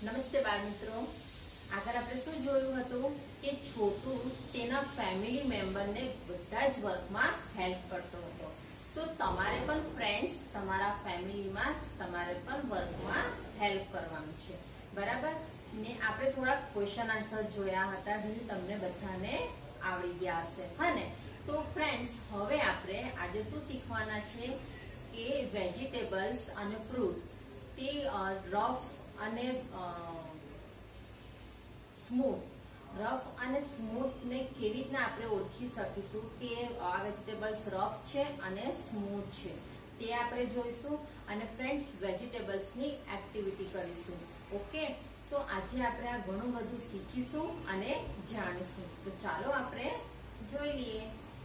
નમસ્તે બાળ મિત્રો, આગળ આપણે શું જોયું હતું કે છોટુ તેના ફેમિલી મેમ્બરને બધા જ વર્કમાં હેલ્પ કરતો હતો. તો તમારે પણ ફ્રેન્ડ્સ તમારા ફેમિલીમાં તમારે પણ વર્કમાં હેલ્પ કરવાનું છે, બરાબર ને? આપણે થોડા ક્વેશ્ચન આન્સર જોયા હતા જે તમને બધાને આવડી ગયા હશે, હા ને? તો ફ્રેન્ડ્સ, હવે આપણે આજે શું શીખવાના છે કે વેજીટેબલ્સ અને ફ્રૂટ તે રફ અને સ્મૂથ ને કેવી રીતના આપણે ઓળખી શકીશું કે આ વેજીટેબલ્સ રફ છે અને સ્મૂથ છે તે આપણે જોઈશું. અને ફ્રેન્ડ્સ, વેજીટેબલ્સ ની એક્ટિવિટી કરીશું. ઓકે, તો આજે આપણે આ ઘણું બધું શીખીશું અને જાણીશું. તો ચાલો આપણે જોઈ લઈએ.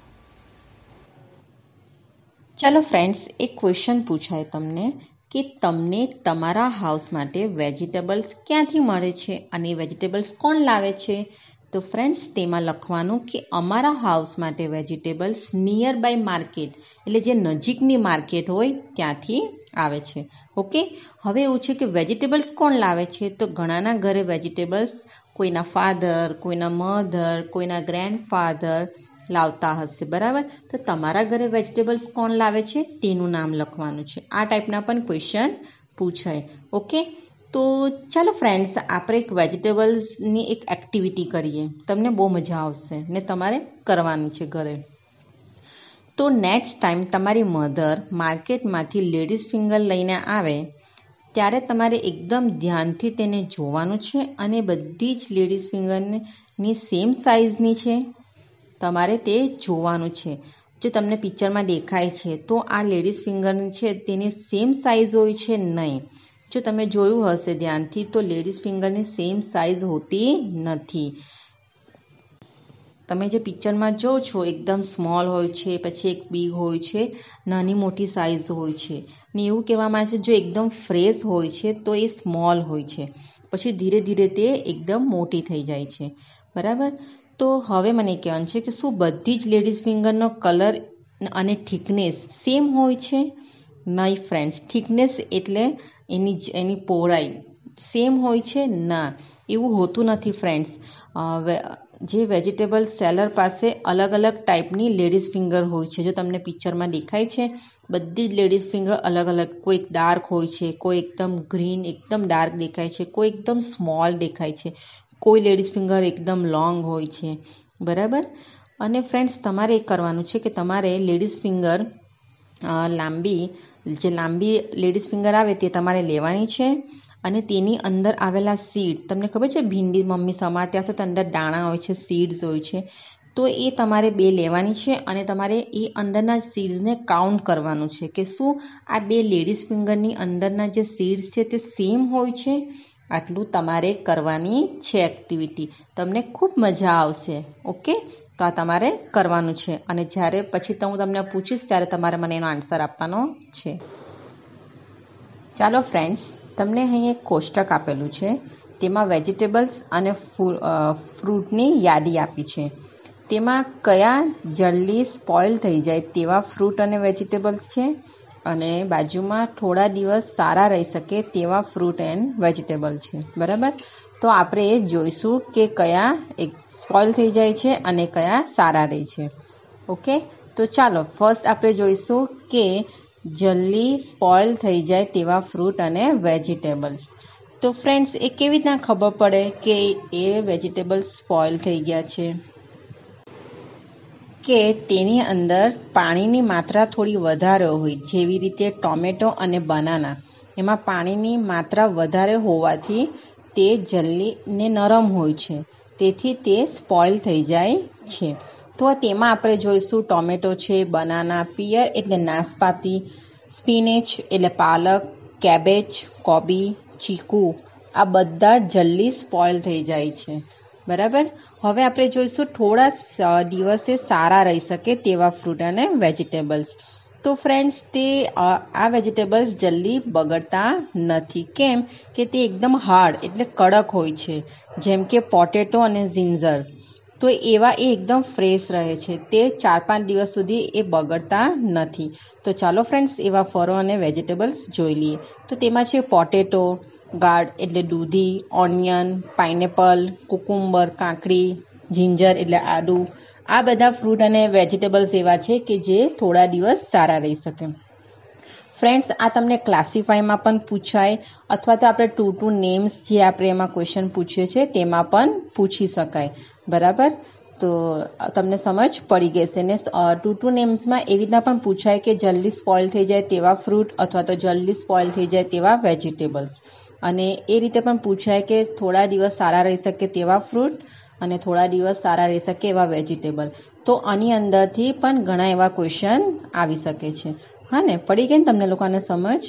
ચાલો ફ્રેન્ડ્સ, એક ક્વેશ્ચન પૂછાય તમને કે તમને તમારા હાઉસ માટે વેજીટેબલ્સ ક્યાંથી મળે છે અને વેજીટેબલ્સ કોણ લાવે છે? તો ફ્રેન્ડ્સ, તેમાં લખવાનું કે અમારા હાઉસ માટે વેજીટેબલ્સ નિયર બાય માર્કેટ, એટલે જે નજીકની માર્કેટ હોય ત્યાંથી આવે છે. ઓકે, હવે એવું છે કે વેજીટેબલ્સ કોણ લાવે છે? તો ઘણાના ઘરે વેજીટેબલ્સ કોઈના ફાધર, કોઈના મધર, કોઈના ગ્રેન્ડફાધર લાવતા હશે, બરાબર? તો તમારા ઘરે વેજીટેબલ્સ કોણ લાવે છે તેનું નામ લખવાનું છે. આ ટાઈપના પણ ક્વેશ્ચન પૂછાય. ઓકે, તો ચાલો ફ્રેન્ડ્સ, આપણે એક વેજીટેબલ્સની એક એક્ટિવિટી કરીએ. તમને બહુ મજા આવશે ને તમારે કરવાની છે ઘરે. તો નેક્સ્ટ ટાઈમ તમારી મધર માર્કેટમાંથી લેડીઝ ફિંગર લઈને આવે ત્યારે તમારે એકદમ ધ્યાનથી તેને જોવાનું છે અને બધી જ લેડીઝ ફિંગરની સેમ સાઇઝની છે તમારે તે જોવાનું છે. જો તમને પિક્ચરમાં દેખાય છે તો આ લેડીઝ ફિંગર છે તેની સેમ સાઇઝ હોય છે નહીં. જો તમે જોયું હશે ધ્યાનથી તો લેડીઝ ફિંગરની સેમ સાઇઝ હોતી નથી. તમે જે પિક્ચરમાં જો છો એકદમ સ્મોલ હોય છે, પછી એક બિગ હોય છે, નાની મોટી સાઇઝ હોય છે. ને એવું કહેવામાં આવે છે જો એકદમ ફ્રેશ હોય છે તો એ સ્મોલ હોય છે, પછી ધીરે ધીરે તે એકદમ મોટી થઈ જાય છે, બરાબર? તો હવે મને કહેવાનું છે કે શું બધી જ લેડીઝ ફિંગરનો કલર અને થિકનેસ સેમ હોય છે? નહીં ફ્રેન્ડ્સ, થિકનેસ એટલે એની પહોળાઈ સેમ હોય છે? ના, એવું હોતું નથી ફ્રેન્ડ્સ. જે વેજીટેબલ સેલર પાસે અલગ અલગ ટાઈપની લેડીઝ ફિંગર હોય છે. જો તમને પિક્ચરમાં દેખાય છે બધી જ લેડીઝ ફિંગર અલગ અલગ, કોઈ ડાર્ક હોય છે, કોઈ એકદમ ગ્રીન એકદમ ડાર્ક દેખાય છે, કોઈ એકદમ સ્મોલ દેખાય છે, કોઈ લેડીઝ ફિંગર એકદમ લોંગ હોય છે, બરાબર? અને ફ્રેન્ડ્સ, તમારે એ કરવાનું છે કે તમારે લેડીઝ ફિંગર લાંબી લેડીઝ ફિંગર આવે તે તમારે લેવાની છે અને તેની અંદર આવેલા સીડ, તમને ખબર છે ભીંડી મમ્મી સમારતા હશે તો અંદર દાણા હોય છે, સીડ્સ હોય છે, તો એ તમારે 2 લેવાની છે અને તમારે એ અંદરના સીડ્સને કાઉન્ટ કરવાનું છે કે શું આ 2 લેડીઝ ફિંગરની અંદરના જે સીડ્સ છે તે સેમ હોય છે? આટલું તમારે કરવાની છે એક્ટિવિટી. તમને ખૂબ મજા આવશે. ઓકે, તો આ તમારે કરવાનું છે અને જ્યારે પછી તો હું તમને પૂછીશ ત્યારે તમારે મને એનો આન્સર આપવાનો છે. ચાલો ફ્રેન્ડ્સ, તમને અહીં એક કોષ્ટક આપેલું છે, તેમાં વેજીટેબલ્સ અને ફ્રૂટની યાદી આપી છે. તેમાં કયા જલ્દી સ્પોઇલ થઈ જાય તેવા ફ્રૂટ અને વેજીટેબલ્સ છે અને બાજુમાં થોડા દિવસ સારા રહી શકે તેવા ફ્રૂટ એન્ડ વેજીટેબલ છે, બરાબર? તો આપણે એ જોઈશું કે કયા એક સ્પોઇલ થઈ જાય છે અને કયા સારા રહે છે. ઓકે, તો ચાલો ફર્સ્ટ આપણે જોઈશું કે જલ્દી સ્પોઇલ થઈ જાય તેવા ફ્રૂટ અને વેજીટેબલ્સ. તો ફ્રેન્ડ્સ, એ કેવી રીતના ખબર પડે કે એ વેજીટેબલ્સ સ્પોઇલ થઈ ગયા છે? કે તેની અંદર પાણીની માત્રા થોડી વધારે હોય, જેવી રીતે ટોમેટો અને બનાના, એમાં પાણીની માત્રા વધારે હોવાથી તે જલ્દી ને નરમ હોય છે, તેથી તે સ્પોઇલ થઈ જાય છે. તો તેમાં આપણે જોઈશું ટોમેટો છે, બનાના, પિયર એટલે નાશપાતી, સ્પિનેચ એટલે પાલક, કેબેજ, કોબી, ચીકુ, આ બધા જલ્દી સ્પોઇલ થઈ જાય છે, બરાબર? હવે આપણે જોઈશું થોડા દિવસે સારા રહી શકે તેવા ફ્રૂટ અને વેજીટેબલ્સ. તો ફ્રેન્ડ્સ, આ વેજીટેબલ્સ જલ્દી બગડતા નથી. કેમ કે તે એકદમ હાર્ડ એટલે કડક હોય છે, જેમ કે પોટેટો અને જિંજર. તો એવા એ એકદમ ફ્રેશ રહે છે, તે 4-5 દિવસ સુધી એ બગડતા નથી. તો ચાલો ફ્રેન્ડ્સ, એવા ફળો અને વેજીટેબલ્સ જોઈ લઈએ. તો તેમાં છે પોટેટો, ગાર્ડ એટલે દૂધી, ઓનિયન, પાઇનેપલ, કુકુંબર કાકડી, જિંજર એટલે આદુ. આ બધા ફ્રૂટ અને વેજીટેબલ્સ એવા છે કે જે થોડા દિવસ સારા રહી શકે. ફ્રેન્ડ્સ, આ તમને ક્લાસિફાઈમાં પણ પૂછાય અથવા તો આપણે 2 નેમ્સ જે આપણે એમાં ક્વેશ્ચન પૂછીએ છીએ તેમાં પણ પૂછી શકાય. બરાબર? તો તમને સમજ પડી ગઈ છે ને. 2 નેમ્સમાં એવી રીતના પણ પૂછાય કે જલ્દી સ્પોઇલ થઈ જાય તેવા ફ્રૂટ અથવા તો જલ્દી સ્પોઇલ થઈ જાય તેવા વેજીટેબલ્સ. અને એ રીતે પણ પૂછાય કે થોડા દિવસ સારા રહી શકે તેવા ફ્રૂટ અને થોડા દિવસ સારા રહી શકે એવા વેજીટેબલ. તો આની અંદરથી પણ ઘણા એવા ક્વેશ્ચન આવી શકે છે. હા ને, પડી ગઈ ને તમને લોકોને સમજ?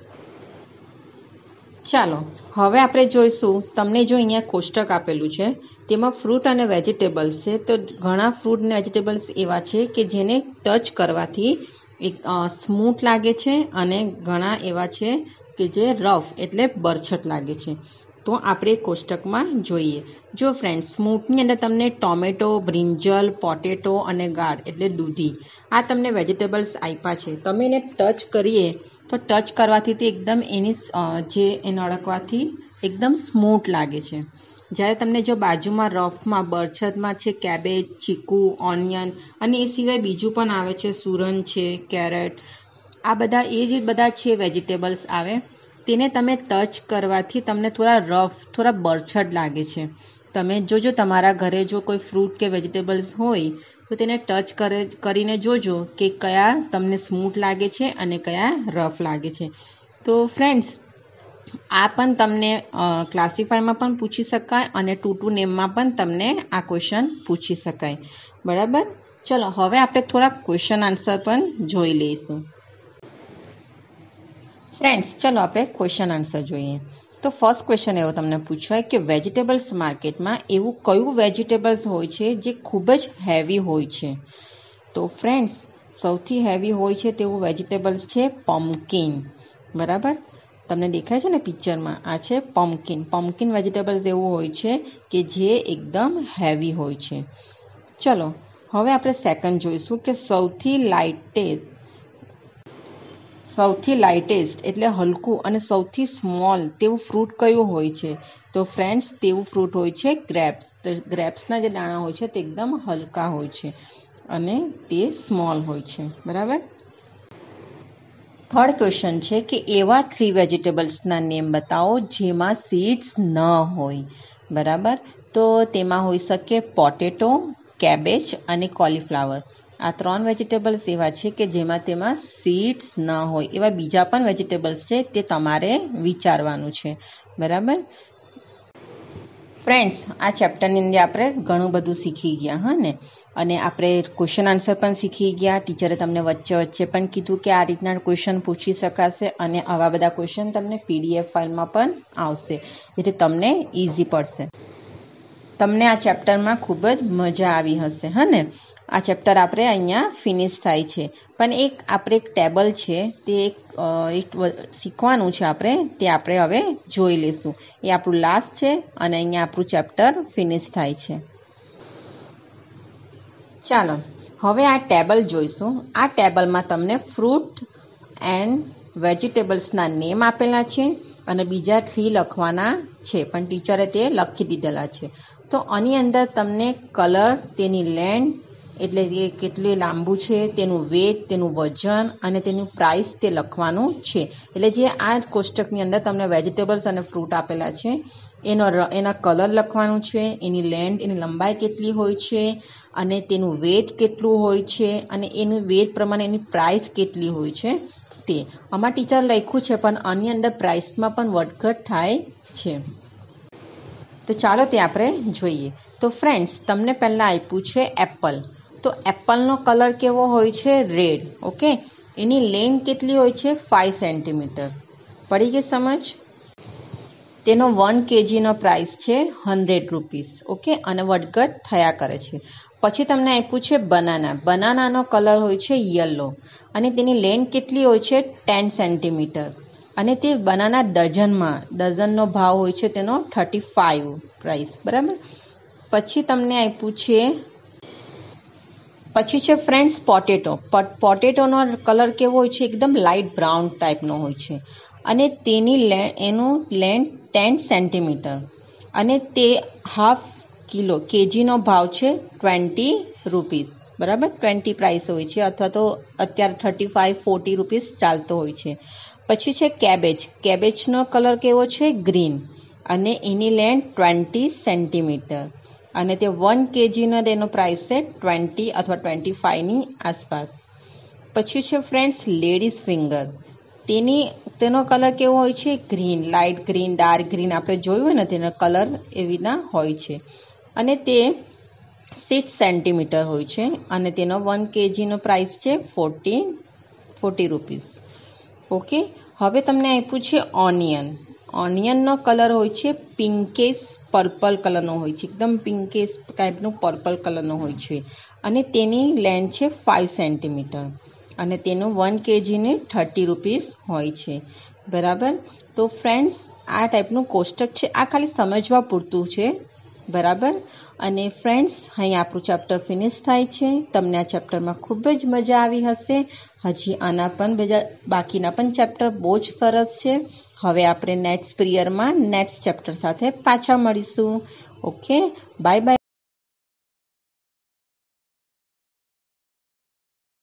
ચાલો હવે આપણે જોઈશું. તમને જો અહીંયા કોષ્ટક આપેલું છે તેમાં ફ્રૂટ અને વેજીટેબલ્સ છે. તો ઘણા ફ્રૂટ અને વેજીટેબલ્સ એવા છે કે જેને ટચ કરવાથી એક સ્મૂથ લાગે છે અને ઘણા એવા છે કે જે રફ એટલે બરછટ લાગે છે. તો આપણે કોષ્ટકમાં જોઈએ. જો ફ્રેન્ડ્સ, સ્મૂથની અંદર તમને ટોમેટો, બ્રિંજલ, પોટેટો અને ગાર્ડ એટલે દૂધી આ તમને વેજીટેબલ્સ આપ્યા છે. તમે એને ટચ કરીએ તો ટચ કરવાથી તે એકદમ એની જે એને અડકવાથી એકદમ સ્મૂથ લાગે છે. જ્યારે તમને જો બાજુમાં રફમાં બરછટમાં છે કેબેજ, ચીકુ, ઓનિયન અને એ સિવાય બીજું પણ આવે છે સુરન છે, કેરેટ, આ બધા એ જે બધા છે વેજીટેબલ્સ આવે તેને તમે ટચ કરવાથી તમને થોડા રફ થોડા બરછટ લાગે છે. તમે જોજો તમારા ઘરે જો કોઈ ફ્રૂટ કે વેજીટેબલ્સ હોય તો તેને ટચ કરીને જોજો કે કયા તમને સ્મૂથ લાગે છે અને કયા રફ લાગે છે. તો ફ્રેન્ડ્સ, આ પણ તમને ક્લાસિફાઈમાં પણ પૂછી શકાય અને 2 નેમમાં પણ તમને આ ક્વેશ્ચન પૂછી શકાય. બરાબર? ચલો હવે આપણે થોડા ક્વેશ્ચન આન્સર પણ જોઈ લઈશું. ફ્રેન્ડ્સ, ચલો આપણે ક્વેશ્ચન આન્સર જોઈએ. તો ફર્સ્ટ ક્વેશ્ચન એવો તમને પૂછાય કે વેજીટેબલ્સ માર્કેટમાં એવું કયું વેજીટેબલ્સ હોય છે જે ખૂબ જ હેવી હોય છે? તો ફ્રેન્ડ્સ, સૌથી હેવી હોય છે તેવું વેજીટેબલ્સ છે પમ્પકિન. બરાબર? તમને દેખાય છે ને પિક્ચરમાં? આ છે પમ્પકિન. પમ્પકિન વેજીટેબલ્સ એવું હોય છે કે જે એકદમ હેવી હોય છે. ચલો હવે આપણે સેકન્ડ જોઈશું કે સૌથી લાઇટેસ્ટ એટલે હલકું અને સૌથી સ્મોલ તેવું ફ્રૂટ કયું હોય છે? તો ફ્રેન્ડ્સ, તેવું ફ્રૂટ હોય છે ગ્રેપ્સ. તો ગ્રેપ્સના જે દાણા હોય છે તે એકદમ હલકા હોય છે અને તે સ્મોલ હોય છે. બરાબર? થર્ડ ક્વેશ્ચન છે કે એવા 3 વેજીટેબલ્સના નેમ બતાવો જેમાં સીડ્સ ન હોય. બરાબર? તો તેમાં હોઈ શકે પોટેટો, કેબેજ અને કોલીફ્લાવર. આ 3 વેજીટેબલ્સ એવા છે કે તેમાં સીડ્સ ન હોય. એવા બીજા પણ વેજીટેબલ્સ છે તે તમારે વિચારવાનું છે. બરાબર? ફ્રેન્ડ્સ, આ ચેપ્ટરની અંદર આપણે ઘણું બધું શીખી ગયા. હા ને? અને આપણે ક્વેશ્ચન આન્સર પણ શીખી ગયા. ટીચરે તમને વચ્ચે પણ કીધું કે આ રીતના ક્વેશ્ચન પૂછી શકાશે અને આવા બધા ક્વેશ્ચન તમને PDF ફાઇલમાં પણ આવશે જેથી તમને ઇઝી પડશે. તમને આ ચેપ્ટરમાં ખૂબ જ મજા આવી હશે. હા ને? આ ચેપ્ટર આપણે અહીંયા ફિનિશ થાય છે. પણ આપણે એક ટેબલ છે તે એક શીખવાનું છે આપણે, તે આપણે હવે જોઈ લઈશું. એ આપણું લાસ્ટ છે અને અહીંયા આપણું ચેપ્ટર ફિનિશ થાય છે. ચાલો હવે આ ટેબલ જોઈશું. આ ટેબલમાં તમને ફ્રૂટ એન્ડ વેજીટેબલ્સના નેમ આપેલા છે અને બીજા 3 લખવાના છે પણ ટીચરે તે લખી દીધેલા છે. તો આની અંદર તમને કલર, તેની લેન્થ એટલે કે કેટલું લાંબુ છે, તેનું વેટ, તેનું વજન અને તેનું પ્રાઇસ તે લખવાનું છે. એટલે જે આ કોષ્ટકની અંદર તમને વેજીટેબલ્સ અને ફ્રૂટ આપેલા છે એના કલર લખવાનું છે, એની લેન્થ એની લંબાઈ કેટલી હોય છે અને તેનું વેટ કેટલું હોય છે અને એનું વેટ પ્રમાણે એની પ્રાઇસ કેટલી હોય છે તે. આમાં ટીચર લખ્યું છે પણ આની અંદર પ્રાઇસમાં પણ વધઘટ થાય છે. તો ચાલો તે આપણે જોઈએ. તો ફ્રેન્ડ્સ, તમને પહેલાં આપ્યું છે એપલ. તો એપલનો કલર કેવો હોય છે? રેડ. ઓકે. એની લેન્થ કેટલી હોય છે? 5 સેન્ટીમીટર. પડી ગઈ સમજ? તેનો 1 kgનો પ્રાઇસ છે 100 રૂપીસ. ઓકે. અને વધઘટ થયા કરે છે. પછી તમને આપ્યું છે બનાના. બનાનાનો કલર હોય છે યલો અને તેની લેન્થ કેટલી હોય છે? 10 સેન્ટીમીટર. અને તે બનાના ડઝનનો ભાવ હોય છે તેનો 35 પ્રાઇસ. બરાબર? પછી તમને આપ્યું છે ફ્રેન્ડ્સ પોટેટો. પોટેટોનો કલર કેવો હોય છે? એકદમ લાઇટ બ્રાઉન ટાઈપનો હોય છે અને એનું લેન્થ 10 સેન્ટીમીટર અને તે હાફ કિલો કેજીનો ભાવ છે 20 રૂપીસ, બરાબર. 20 પ્રાઇસ હોય છે, અથવા તો અત્યારે 35-40 રૂપીસ ચાલતો હોય છે. પછી છે કેબેજ. કેબેજનો કલર કેવો છે? ગ્રીન, અને એની લેન્થ 20 સેન્ટીમીટર અને તે 1 કેજીનો તેનો પ્રાઇસ છે 20 અથવા 25ની આસપાસ. પછી છે ફ્રેન્ડ્સ લેડીઝ ફિંગર. તેનો કલર કેવો હોય છે? Green, light green, dark green. આપણે જોયું હોય ને તેનો કલર એવી રીતના હોય છે અને તે 6 સેન્ટીમીટર હોય છે અને તેનો 1 કેજીનો પ્રાઇસ છે 40 રૂપીસ. ઓકે. હવે તમને આપ્યું છે ઓનિયન. ઓનિયનનો કલર હોય છે પિંકેશ પર્પલ કલરનો હોય છે, એકદમ પિંકેશ ટાઈપનું પર્પલ કલરનો હોય છે અને તેની લેન્થ છે 5 સેન્ટીમીટર અને તેનું 1 કેજીને 30 રૂપીસ હોય છે, બરાબર. તો ફ્રેન્ડ્સ આ ટાઈપનું કોષ્ટક છે, આ ખાલી સમજવા પૂરતું છે, બરાબર. અને ફ્રેન્ડ્સ અહીં આપણું ચેપ્ટર ફિનિશ થાય છે. તમને આ ચેપ્ટરમાં ખૂબ જ મજા આવી હશે. હજી આના પણ બાકીના પણ ચેપ્ટર બહુ જ સરસ છે. હવે આપણે નેક્સ્ટ પિરિયડમાં નેક્સ્ટ ચેપ્ટર સાથે પાછા મળીશું. Okay, bye by.